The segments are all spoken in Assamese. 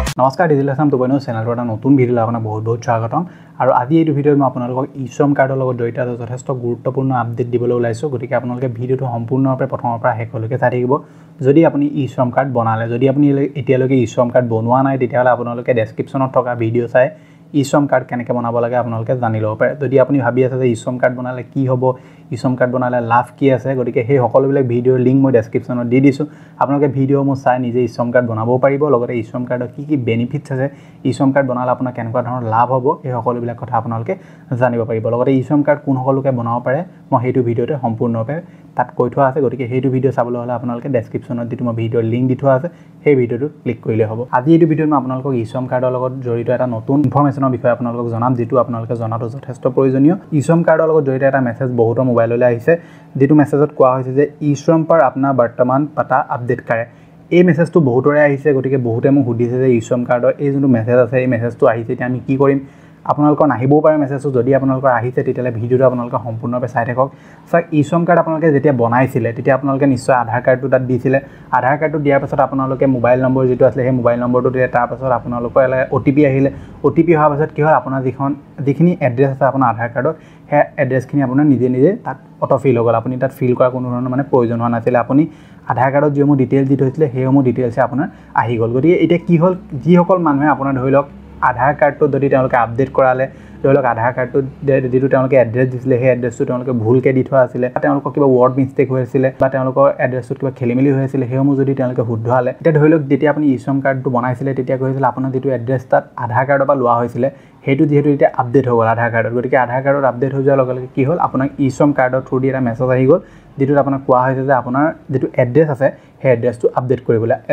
নমস্কাৰ ডিজিটেল আসাম 2.0 চেনেলটো এটা নতুন ভিডিঅ' লৈ আপোনাক বহুত বহুত স্বাগতম আৰু আজি এই ভিডিঅ'ত মই আপোনালোকক ই-শ্ৰম কাৰ্ডৰ লগত জড়িত যথেষ্ট গুৰুত্বপূৰ্ণ আপডেট দিবলৈ ওলাইছো গতিকে আপোনালোকে ভিডিঅ'টো সম্পূৰ্ণৰূপে প্ৰথমৰ পৰা শেষলৈকে চাই থাকিব যদি আপুনি ই-শ্ৰম কাৰ্ড বনালে যদি আপুনি এতিয়ালৈকে ই-শ্ৰম কাৰ্ড বনোৱা নাই তেতিয়াহ'লে আপোনালোকে ডেসক্ৰিপচনত থকা ভিডিঅ' চাই ই-শ্ৰম কাৰ্ড কেনেকৈ বনাব লাগে আপোনালোকে জানি ল'ব পাৰে যদি আপুনি ভাবি আছে যে ই-শ্ৰম কাৰ্ড বনালে কি হ'ব ই-শ্ৰম কাৰ্ড বনালে লাভ কি আছে গতিকে সেই সকলোবিলাক ভিডিঅ'ৰ লিংক মই ডেসক্ৰিপচনত দি দিছো আপোনালোকে ভিডিঅ' মই চাই নিজে ই-শ্ৰম কাৰ্ড বনাব পাৰিব লগতে ই-শ্ৰম কাৰ্ডৰ কি বেনিফিটছ আছে ই-শ্ৰম কাৰ্ড বনালে আপোনাৰ কেনেকুৱা ধৰণৰ লাভ হ'ব এই সকলোবিলাক কথা আপোনালোকে জানিব পাৰিব লগতে ই-শ্ৰম কাৰ্ড কোন সকলোকে বনাব পাৰে মই সেইটো ভিডিঅ'তে সম্পূৰ্ণৰূপে তাত কৈ থোৱা আছে গতিকে সেইটো ভিডিঅ' চাবলৈ হ'লে আপোনালোকে ডেসক্ৰিপচনত যিটো মই ভিডিঅ'ৰ লিংক দি থোৱা আছে সেই ভিডিঅ'টো ক্লিক কৰিলে হ'ব আজি এই ভিডিঅ'ত মই আপোনালোকক ই-শ্ৰম কাৰ্ডৰ লগত জড়িত এটা নতুন ইনফৰমেশ্যনৰ বিষয়ে আপোনালোকক জনাম যেটো আপোনালোকে জনাটো যথেষ্ট প্ৰয়োজনীয় ই-শ্ৰম কাৰ্ডৰ লগত জড়িত এটা মেছেজ বহুতৰ মোবাইললৈ আহিছে যেটো মেছেজত কোৱা হৈছে যে ই-শ্ৰম पर अपना वर्तमान पता अपडेट करे এই মেছেজটো বহুতৰে আহিছে গতিকে বহুতে মোক সুধিছে যে ই-শ্ৰম কাৰ্ডৰ এই যোনটো মেছেজ আছে এই মেছেজটো আহিছে এতিয়া আমি কি কৰিম আপোনালোকৰ নাহিবও পাৰে মেছেজটো যদি আপোনালোকৰ আহিছে তেতিয়ালে ভিডিঅ'টো আপোনালোকে সম্পূৰ্ণভাৱে চাই থাকক স্যাৰ ই-শ্ৰম কাৰ্ড আপোনালোকে যেতিয়া বনাইছিলে তেতিয়া আপোনালোকে নিশ্চয় আধাৰ কাৰ্ডটো তাত দিছিলে আধাৰ কাৰ্ডটো দিয়াৰ পাছত আপোনালোকে মোবাইল নম্বৰ যেটো আছে সেই মোবাইল নম্বৰটো দিলে তাৰ পাছত আপোনালোকৰ ওটিপি আহিলে ওটিপি হোৱাৰ পাছত কি হয় আপোনাৰ যিখিনি এড্ৰেছ আছে আপোনাৰ আধাৰ কাৰ্ডত সেই এড্ৰেছখিনি আপোনাৰ নিজে তাত অটো ফিল হৈ গ'ল আপুনি তাত ফিল কৰা কোনো ধৰণৰ মানে প্ৰয়োজন হোৱা নাছিল আপুনি আধাৰ কাৰ্ডত যিসমূহ ডিটেইলছ দি থৈছিলে সেইসমূহ ডিটেইলছে আপোনাৰ আহি গ'ল গতিকে এতিয়া কি হ'ল যিসকল মানুহে আপোনাৰ ধৰি লওক আধাৰ কাৰ্ডটো যদি তেওঁলোকে আপডেট কৰালে ধৰি লওক আধাৰ কাৰ্ডটো যেটো তেওঁলোকে এড্ৰেছ দিছিলে সেই এড্ৰেছটো তেওঁলোকে ভুলকৈ দি থোৱা আছিল তেওঁলোকৰ কিবা ৱৰ্ড মিষ্টেক হৈ আছিল বা তেওঁলোকৰ এড্ৰেছটোত কিবা খেলিমেলি হৈ আছিল সেইসমূহ যদি তেওঁলোকে শুদ্ধহালে এতিয়া ধৰি লওক যেতিয়া আপুনি ই-শ্ৰম কাৰ্ডটো বনাইছিলে তেতিয়া কৈছিল আপোনাৰ যেটো এড্ৰেছ তাত আধাৰ কাৰ্ডৰ পৰা লোৱা হৈছিলে হেতু যেহেতু এতিয়া আপডেট হৈ গ'ল আধাৰ কাৰ্ডত গতিকে আধাৰ কাৰ্ডত আপডেট হৈ যোৱাৰ লগে লগে কি হ'ল আপোনাক ই-শ্ৰম কাৰ্ডৰ থ্ৰু দি এটা মেছেজ আহি গ'ল যেটো আপোনাক কোৱা হৈছে যে আপোনাৰ যেটো এড্ৰেছ আছে সেই এড্ৰেছটো আপডেট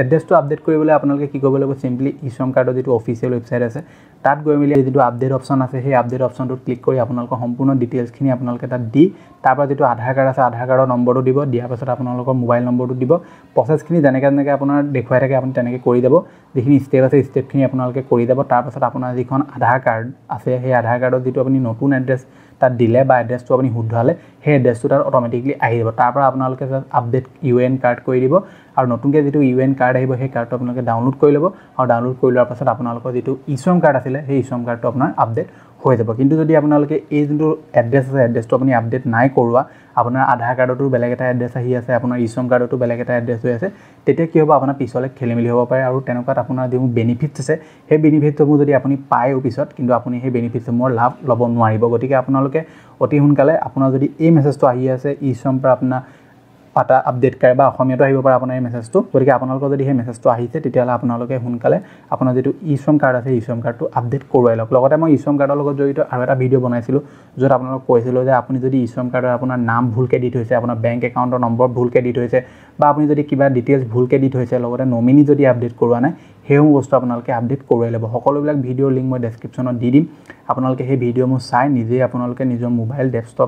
কৰিবলৈ আপোনালোকে কি কৰিব লাগিব সিম্পলি ই-শ্ৰম কাৰ্ডৰ যেটো অফিচিয়েল ৱেবসাইট আছে তাত গৈ মিলি যেটো আপডেট অপচন আছে সেই আপডেট অপচনটোত ক্লিক কৰি আপোনালোকৰ সম্পূৰ্ণ ডিটেইলছখিনি আপোনালোকে তাত দি তাৰ পৰা যেটো আধাৰ কাৰ্ড আছে আধাৰ কাৰ্ডৰ নম্বৰটো দিব দিয়াৰ পাছত আপোনালোকৰ মোবাইল নম্বৰটো দিব প্ৰসেছখিনি যেনেকৈ আপোনাৰ দেখুৱাই থাকে আপুনি তেনেকৈ কৰি যাব যিখিনি ষ্টেপ আছে ষ্টেপখিনি আপোনালোকে কৰি যাব তাৰ পাছত আপোনাৰ যিখন আধাৰ কাৰ্ড আছে সেই আধাৰ কাৰ্ডত যেটো আপুনি নতুন এড্ৰেছ তাত দিলে বা এড্ৰেছটো আপুনি শুদ্ধহালে সেই এড্ৰেছটো তাত অটোমেটিকলি আহি যাব তাৰ পৰা আপোনালোকে আপডেট ইউএন কাৰ্ড কৰি দিব আৰু নতুনকৈ যেটো ইউএন কাৰ্ড আহিব সেই কাৰ্ডটো আপোনালোকে ডাউনলোড কৰি ল'ব আৰু ডাউনলোড কৰি লোৱাৰ পাছত আপোনালোকৰ যেটো ই-শ্ৰম কাৰ্ড আছিল সেই ই-শ্ৰম কাৰ্ডটো আপোনাৰ আপডেট হৈ যাব কিন্তু যদি আপোনালোকে এই যোনটো এড্ৰেছ আছে এড্ৰেছটো আপুনি আপডেট নাই কৰোৱা আপোনাৰ আধাৰ কাৰ্ডতো বেলেগ এটা এড্ৰেছ আহি আছে আপোনাৰ ই-শ্ৰম কাৰ্ডতো বেলেগ এটা এড্ৰেছ হৈ আছে তেতিয়া কি হ'ব আপোনাৰ পিছলৈ খেলিমেলি হ'ব পাৰে আৰু তেনেকুৱাত আপোনাৰ যিবোৰ বেনিফিটছ আছে সেই বেনিফিটসমূহ যদি আপুনি পায় পিছত কিন্তু আপুনি সেই বেনিফিটসমূহৰ লাভ ল'ব নোৱাৰিব গতিকে আপোনালোকে অতি সোনকালে আপোনাৰ যদি এই মেছেজটো আহি আছে ই-শ্ৰম পৰা আপোনাৰ পাতা আপডেট কৰে বা অসমীয়াটো আহিব পাৰে আপোনাৰ এই মেছেজটো গতিকে আপোনালোকৰ যদি সেই মেছেজটো আহিছে তেতিয়াহ'লে আপোনালোকে সোনকালে আপোনাৰ যেটো ই-শ্ৰম কাৰ্ড আছে ই-শ্ৰম কাৰ্ডটো আপডেট কৰোৱাই লওক লগতে মই ই-শ্ৰম কাৰ্ডৰ লগত জড়িত আৰু এটা ভিডিঅ' বনাইছিলোঁ য'ত আপোনালোকক কৈছিলোঁ যে আপুনি যদি ই-শ্ৰম কাৰ্ডৰ আপোনাৰ নাম ভুলকৈ দি থৈছে আপোনাৰ বেংক একাউণ্টৰ নম্বৰ ভুলকৈ দি থৈছে বা আপুনি যদি কিবা ডিটেইলছ ভুলকৈ দি থৈছে লগতে নমিনি যদি আপডেট কৰোৱা নাই সেইসমূহ বস্তু আপোনালোকে আপডেট কৰোৱাই ল'ব সকলোবিলাক ভিডিঅ'ৰ লিংক মই ডেসক্ৰিপচনত দি দিম আপোনালোকে সেই ভিডিঅ'সমূহ চাই নিজে আপোনালোকে নিজৰ মোবাইল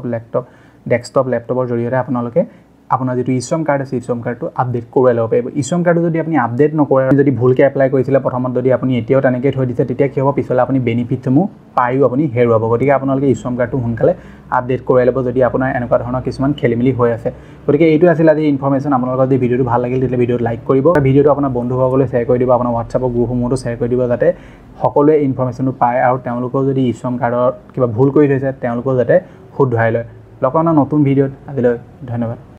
ডেস্কটপ লেপটপৰ জৰিয়তে আপোনালোকে আপোনাৰ যেটো ই-শ্ৰম কাৰ্ড আছে ই-শ্ৰম কাৰ্ডটো আপডেট কৰোৱাই ল'ব পাৰিব ই-শ্ৰম কাৰ্ডটো যদি আপুনি আপডেট নকৰে যদি ভুলকৈ এপ্লাই কৰিছিলে প্ৰথমত যদি আপুনি এতিয়াও তেনেকৈ থৈ দিছে তেতিয়া কি হ'ব পিছলৈ আপুনি বেনিফিটসমূহ পায়ো আপুনি হেৰুৱাব গতিকে আপোনালোকে ই-শ্ৰম কাৰ্ডটো সোনকালে আপডেট কৰোৱাই ল'ব যদি আপোনাৰ এনেকুৱা ধৰণৰ কিছুমান খেলিমেলি হৈ আছে গতিকে এইটো আছিল আজি ইনফৰমেশ্যন আপোনালোকৰ যদি ভিডিঅ'টো ভাল লাগিল তেতিয়া ভিডিঅ'টো লাইক কৰিব ভিডিঅ'টো আপোনাৰ বন্ধুসকললৈ শ্বেয়াৰ কৰি দিব আপোনাৰ হোৱাটছআপৰ গ্ৰুপসমূহতো শ্বেয়াৰ কৰি দিব যাতে সকলোৱে ইনফৰমেশ্যনটো পায় আৰু তেওঁলোকেও যদি ই-শ্ৰম কাৰ্ডৰ কিবা ভুল কৰি থৈছে তেওঁলোকেও যাতে শুদ্ধহাই লয় লগ পাম নতুন ভিডিঅ'ত আজিলৈ ধন্যবাদ